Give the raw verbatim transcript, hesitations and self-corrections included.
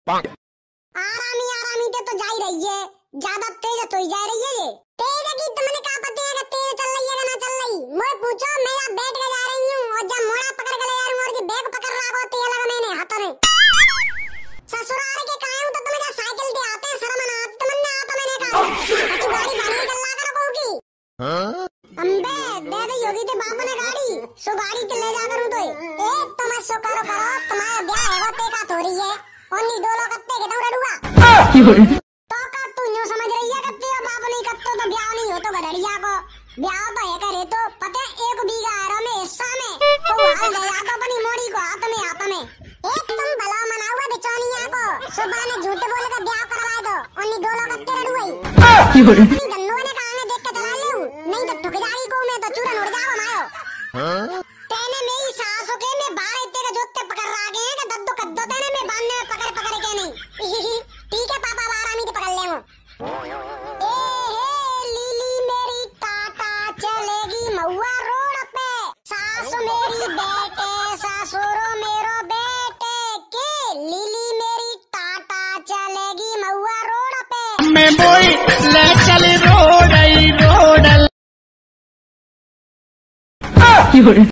आरामी आरामी ते तो जा ही रही है, ज्यादा तेज तो ही जा रही है। ये तेज की तुमने क्या पता है कि तेज चल रही है कि ना चल रही। मैं पूछो, मैं यहाँ बैठ के जा रही हूँ और जब मोड़ा पकड़ के ले जा रही हूँ और की बैग पकड़ रहा हो तो ये लगा मैंने हाथों में ससुराल के काहे हूँ तो तुम्हें क्या साइकिल दे आते हैं, शर्म ना आती तुमने आता मैंने कहा तू गाड़ी भाड़ी निकल ला कर रखोगी। अम्बे दे दे योगी ते बाप ने गाड़ी सो गाड़ी के ले जाकर हूँ तो एक तो मैं सो करो करो तुम्हारा ब्याह है वो ते का थोड़ी है ओन्नी डोलो कत्ते के दौड़ा डुआ तो का तू न्यू समझ रही है कत्ते हो बाप नहीं कत्तो तो ब्याह नहीं हो तो गधड़िया को ब्याह तो है करे तो पता एक बीघा आरो में हिस्सा में तो हाल ले जा तो अपनी मोड़ी को हाथ में हाथ में एक तुम भला मना हुआ बिचौनिया को सुबह ने झूठ बोल के ब्याह करवा दो ओन्नी डोलो कत्ते रडुई गन्नों ने कहा देख के चला ले नहीं तो ठुक जाएगी को मैं तो चूरन उड़ जाओ मायो तेने मेरी सास के मैं बाहर इतने का जोते पकड़ रहा गए कि दद्दो कद्दो तेने मैं बांधने में पकड़ पकड़ के नहीं ठीक है पापा आरामी से पकड़ लेंगे। ए हे लीली मेरी टाटा चलेगी महुआ रोड पे सास मेरी बेटे ससुरो मेरो बेटे के लीली मेरी टाटा चलेगी महुआ रोड पे मैं बोई ले चली रोड आई रोड